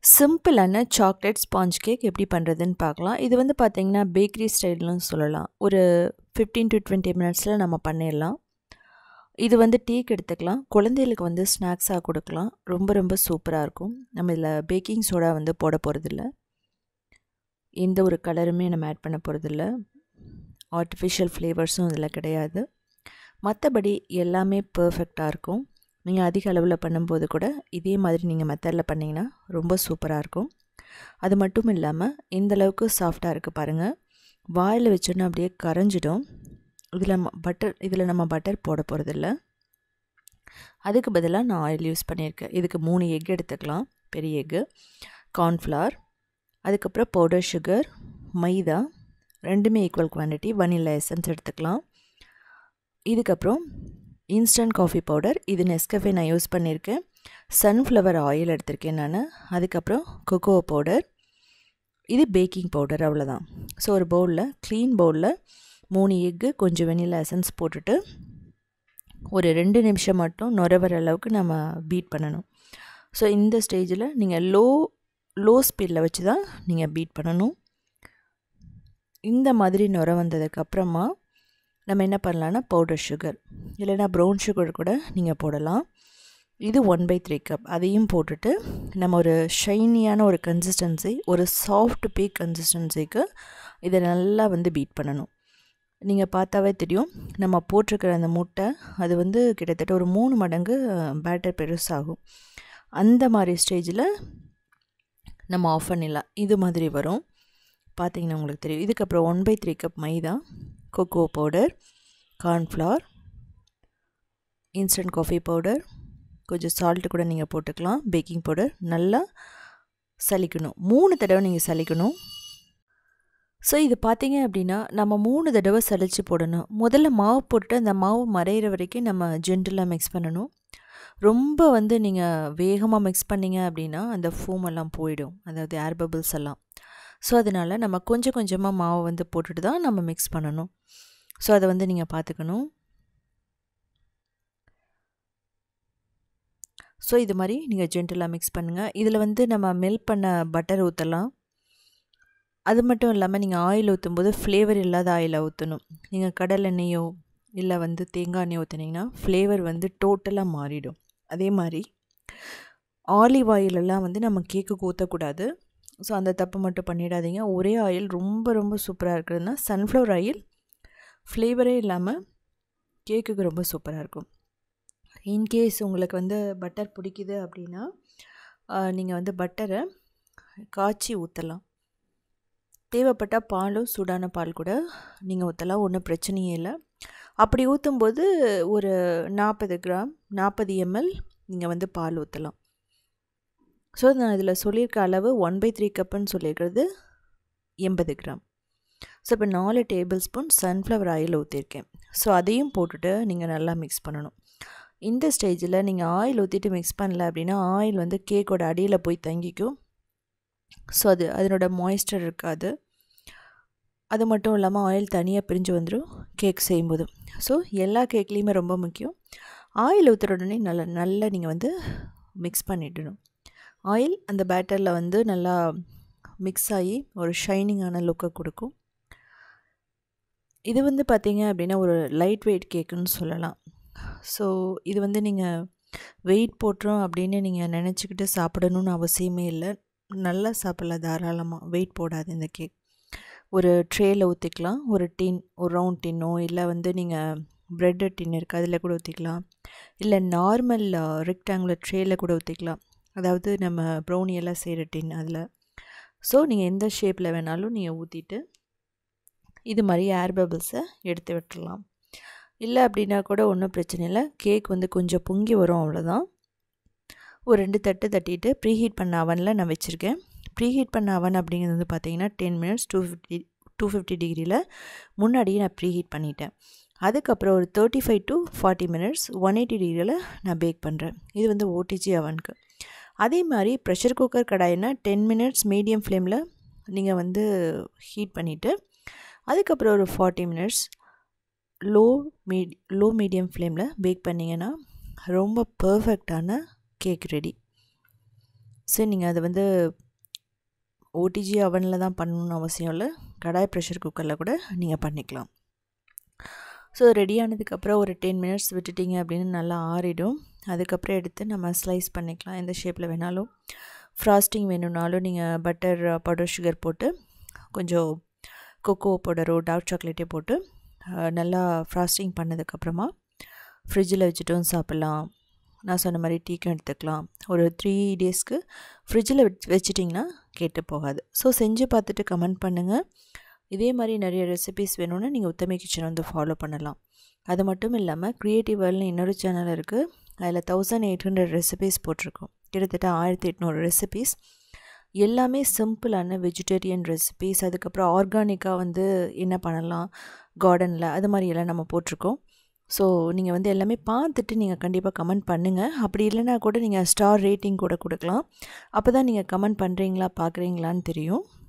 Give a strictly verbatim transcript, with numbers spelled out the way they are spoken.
சிம்பிளான chocolate sponge cake எப்படி பண்ணுறதுன்னு பார்க்கலாம். இது வந்து பார்த்திங்கன்னா பேக்கரி ஸ்டைல்னு சொல்லலாம். ஒரு ஃபிஃப்டீன் டு டுவெண்ட்டி மினிட்ஸில் நம்ம பண்ணிடலாம். இது வந்து டீக்கு எடுத்துக்கலாம், குழந்தைகளுக்கு வந்து ஸ்நாக்ஸாக கொடுக்கலாம். ரொம்ப ரொம்ப சூப்பராக இருக்கும். நம்ம இதில் பேக்கிங் சோடா வந்து போட போகிறதில்ல, எந்த ஒரு கலருமே நம்ம ஆட் பண்ண போகிறதில்ல, ஆர்டிஃபிஷியல் ஃப்ளேவர்ஸும் இதில் கிடையாது. மற்றபடி எல்லாமே பர்ஃபெக்டாக இருக்கும். நீங்கள் அதிக அளவில் பண்ணும்போது கூட இதே மாதிரி நீங்கள் மெத்தடில் பண்ணிங்கன்னா ரொம்ப சூப்பராக இருக்கும். அது மட்டும் இல்லாமல் இந்தளவுக்கு சாஃப்டாக இருக்குது பாருங்கள். வாயில் வச்சோன்னா அப்படியே கரைஞ்சிடும். இதில் பட்டர் இதில் நம்ம பட்டர் போட போகிறதில்ல, அதுக்கு பதிலாக நான் ஆயில் யூஸ் பண்ணியிருக்கேன். இதுக்கு மூணு எக் எடுத்துக்கலாம், பெரிய எக்கு, கார்ன்ஃப்ளவர், அதுக்கப்புறம் பவுடர் சுகர், மைதா, ரெண்டுமே ஈக்குவல் குவான்டிட்டி, வனிலா எசன்ஸ் எடுத்துக்கலாம். இதுக்கப்புறம் இன்ஸ்டன்ட் காஃபி பவுடர், இது நெஸ்கஃபே நான் யூஸ் பண்ணியிருக்கேன். சன்ஃப்ளவர் ஆயில் எடுத்திருக்கேன் நான். அதுக்கப்புறம் கொக்கோ பவுடர், இது பேக்கிங் பவுடர், அவ்வளோதான். ஸோ ஒரு பவுலில், க்ளீன் பவுலில் மூணு எக்கு, கொஞ்சம் வெனிலா எசன்ஸ் போட்டுட்டு ஒரு ரெண்டு நிமிஷம் மட்டும் நுர வர அளவுக்கு நம்ம பீட் பண்ணணும். ஸோ இந்த ஸ்டேஜில் நீங்கள் லோ லோ ஸ்பீடில் வச்சு தான் நீங்கள் பீட் பண்ணணும். இந்த மாதிரி நுர வந்ததுக்கப்புறமா நம்ம என்ன பண்ணலான்னா பவுடர் சுகர் இல்லைனா ப்ரௌன் சுகர் கூட நீங்கள் போடலாம். இது ஒன் பை த்ரீ கப், அதையும் போட்டுட்டு நம்ம ஒரு ஷைனியான ஒரு கன்சிஸ்டன்சி, ஒரு சாஃப்ட் பேக் கன்சிஸ்டன்சிக்கு இதை நல்லா வந்து பீட் பண்ணணும். நீங்கள் பார்த்தாவே தெரியும், நம்ம போட்டிருக்கிற அந்த முட்டை அது வந்து கிட்டத்தட்ட ஒரு மூணு மடங்கு பேட்டர் பெருசாகும். அந்த மாதிரி ஸ்டேஜில் நம்ம ஆஃப் பண்ணிடலாம். இது மாதிரி வரும், பார்த்தீங்கன்னா உங்களுக்கு தெரியும். இதுக்கப்புறம் ஒன் பை த்ரீ கப் மைதா, cocoa powder, cornflour, instant coffee powder, கொஞ்சம் சால்ட்டு கூட நீங்கள் போட்டுக்கலாம், பேக்கிங் பவுடர், நல்லா சலிக்கணும். மூணு தடவை நீங்கள் சலிக்கணும். ஸோ இது பார்த்தீங்க அப்படின்னா நம்ம மூணு தடவை சலித்து போடணும். முதல்ல மாவு போட்டு அந்த மாவு மறையிற வரைக்கும் நம்ம ஜென்டலாக மிக்ஸ் பண்ணணும். ரொம்ப வந்து நீங்கள் வேகமாக மிக்ஸ் பண்ணிங்க அப்படின்னா அந்த ஃபோம் எல்லாம் போயிடும், அதாவது ஏர் பபிள்ஸ் எல்லாம். ஸோ அதனால் நம்ம கொஞ்சம் கொஞ்சமாக மாவு வந்து போட்டுட்டு தான் நம்ம மிக்ஸ் பண்ணணும். ஸோ அதை வந்து நீங்கள் பார்த்துக்கணும். ஸோ இது மாதிரி நீங்கள் ஜென்டலாக மிக்ஸ் பண்ணுங்கள். இதில் வந்து நம்ம மெல்ட் பண்ண பட்டர் ஊற்றலாம். அது மட்டும் இல்லாமல் நீங்கள் ஆயில் ஊற்றும்போது ஃப்ளேவர் இல்லாத ஆயிலை ஊற்றணும். நீங்கள் கடல் எண்ணெயோ இல்லை வந்து தேங்காய் எண்ணெய் ஊற்றுனீங்கன்னா ஃப்ளேவர் வந்து டோட்டலாக மாறிடும். அதே மாதிரி ஆலிவ் ஆயிலெல்லாம் வந்து நம்ம கேக்குக்கு ஊற்றக்கூடாது. ஸோ அந்த தப்பு மட்டும் பண்ணிடாதீங்க. ஒரே ஆயில் ரொம்ப ரொம்ப சூப்பராக இருக்கிறதுனா சன்ஃப்ளவர் ஆயில், ஃப்ளேவரே இல்லாமல் கேக்குக்கு ரொம்ப சூப்பராக இருக்கும். இன்கேஸ் உங்களுக்கு வந்து பட்டர் பிடிக்குது அப்படின்னா நீங்கள் வந்து பட்டரை காய்ச்சி ஊற்றலாம். தேவைப்பட்டால் பாலும், சூடான பால் கூட நீங்கள் ஊற்றலாம், ஒன்றும் பிரச்சனையே இல்லை. அப்படி ஊற்றும்போது ஒரு நாற்பது கிராம் நாற்பது எம்எல் நீங்கள் வந்து பால் ஊற்றலாம். ஸோ நான் இதில் சொல்லியிருக்க அளவு ஒன் பை த்ரீ கப்புன்னு சொல்லியிருக்கிறது எண்பது கிராம். ஸோ இப்போ நாலு டேபிள் ஸ்பூன் சன்ஃப்ளவர் ஆயில் ஊற்றிருக்கேன். ஸோ அதையும் போட்டுட்டு நீங்கள் நல்லா மிக்ஸ் பண்ணணும். இந்த ஸ்டேஜில் நீங்கள் ஆயில் ஊற்றிட்டு மிக்ஸ் பண்ணல அப்படின்னா ஆயில் வந்து கேக்கோட அடியில் போய் தங்கிக்கும். ஸோ அது அதனோட மாய்ஸ்டர் இருக்காது. அது மட்டும் இல்லாமல் ஆயில் தனியாக பிரிஞ்சு வந்துடும் கேக் செய்யும்போது. ஸோ எல்லா கேக்லேயுமே ரொம்ப முக்கியம், ஆயில் ஊற்றுற உடனே நல்லா நல்லா நீங்கள் வந்து மிக்ஸ் பண்ணிடணும். ஆயில் அந்த பேட்டரில் வந்து நல்லா மிக்ஸ் ஆகி ஒரு ஷைனிங்கான லுக்கை கொடுக்கும். இது வந்து பார்த்திங்க அப்படின்னா ஒரு லைட் வெயிட் கேக்குன்னு சொல்லலாம். ஸோ இது வந்து நீங்கள் வெயிட் போட்டுரும் அப்படின்னு நீங்கள் நினச்சிக்கிட்டு சாப்பிடணுன்னு அவசியமே இல்லை. நல்லா சாப்பிடலாம் தாராளமாக, வெயிட் போடாது இந்த கேக். ஒரு ட்ரேயில் ஊற்றிக்கலாம், ஒரு டின், ஒரு ரவுண்ட் டின்னோ இல்லை வந்து நீங்கள் ப்ரெட்டு டின் இருக்குது அதில் கூட ஊற்றிக்கலாம், இல்லை நார்மல் ரெக்டாங்குலர் ட்ரேயில் கூட ஊற்றிக்கலாம், அதாவது நம்ம ப்ரௌனி எல்லாம் செய்கிற டின் அதில். ஸோ நீங்கள் எந்த ஷேப்பில் வேணாலும் நீங்கள் ஊற்றிட்டு இது மாதிரி ஏர் பபிள்ஸை எடுத்து விட்டுடலாம். இல்லை அப்படின்னா கூட ஒன்றும் பிரச்சனை இல்லை, கேக் வந்து கொஞ்சம் பொங்கி வரும், அவ்வளோதான். ஒரு ரெண்டு தட்டு தட்டிட்டு ப்ரீஹீட் பண்ண அவனில் நான் வச்சுருக்கேன். ப்ரீஹீட் பண்ண அவன் அப்படிங்கிறது வந்து பார்த்திங்கன்னா ten minutes two fifty two fifty டிகிரியில் முன்னாடியே நான் ப்ரீஹீட் பண்ணிட்டேன். அதுக்கப்புறம் ஒரு thirty five to forty minutes one eighty டிகிரியில் நான் பேக் பண்ணுறேன். இது வந்து ஓடிஜி அவனுக்கு. அதே மாதிரி ப்ரெஷர் குக்கர் கடாயினா டென் மினிட்ஸ் மீடியம் ஃப்ளேமில் நீங்கள் வந்து ஹீட் பண்ணிவிட்டு அதுக்கப்புறம் ஒரு ஃபார்ட்டி மினிட்ஸ் லோ மீடி லோ மீடியம் ஃப்ளேமில் பேக் பண்ணிங்கன்னா ரொம்ப பர்ஃபெக்டான கேக் ரெடி. சரி, நீங்கள் அது வந்து ஓடிஜி அவனில் தான் பண்ணணுன்னு அவசியம் இல்லை, கடாய் ப்ரெஷர் குக்கரில் கூட நீங்கள் பண்ணிக்கலாம். ஸோ ரெடி ஆனதுக்கப்புறம் ஒரு டென் மினிட்ஸ் விட்டுட்டிங்க அப்படின்னு நல்லா ஆறிடும். அதுக்கப்புறம் எடுத்து நம்ம ஸ்லைஸ் பண்ணிக்கலாம். எந்த ஷேப்பில் வேணாலும். ஃப்ராஸ்டிங் வேணும்னாலும் நீங்கள் பட்டர் பவுடர் சுகர் போட்டு கொஞ்சம் கொக்கோ பவுடரோ டார்க் சாக்லேட்டே போட்டு நல்லா ஃப்ராஸ்டிங் பண்ணதுக்கப்புறமா ஃப்ரிட்ஜில் வச்சுட்டும் சாப்பிட்லாம். நான் சொன்ன மாதிரி டீக்கும் எடுத்துக்கலாம். ஒரு த்ரீ டேஸ்க்கு ஃப்ரிட்ஜில் வச் வச்சிட்டிங்கன்னா கேட்டு போகாது. ஸோ செஞ்சு பார்த்துட்டு கமெண்ட் பண்ணுங்கள். இதே மாதிரி நிறைய ரெசிபீஸ் வேணும்னா நீங்கள் உத்தமி கிச்சன் வந்து ஃபாலோ பண்ணலாம். அது மட்டும் இல்லாமல் க்ரியேட்டிவ் வேர்ல்ட்னு இன்னொரு சேனல் இருக்குது. அதில் தௌசண்ட் எயிட் ஹண்ட்ரட் ரெசிபீஸ் போட்டிருக்கோம். கிட்டத்தட்ட ஆயிரத்தி எட்நூறு ரெசிபீஸ், எல்லாமே சிம்பிளான வெஜிடேரியன் ரெசிபீஸ். அதுக்கப்புறம் ஆர்கானிக்காக வந்து என்ன பண்ணலாம் கார்டனில், அது மாதிரியெல்லாம் நம்ம போட்டிருக்கோம். ஸோ நீங்கள் வந்து எல்லாமே பார்த்துட்டு நீங்கள் கண்டிப்பாக கமெண்ட் பண்ணுங்கள். அப்படி இல்லைனா கூட நீங்கள் ஸ்டார் ரேட்டிங் கூட கொடுக்கலாம். அப்போ தான் நீங்கள் கமெண்ட் பண்ணுறீங்களா பார்க்குறீங்களான்னு தெரியும்.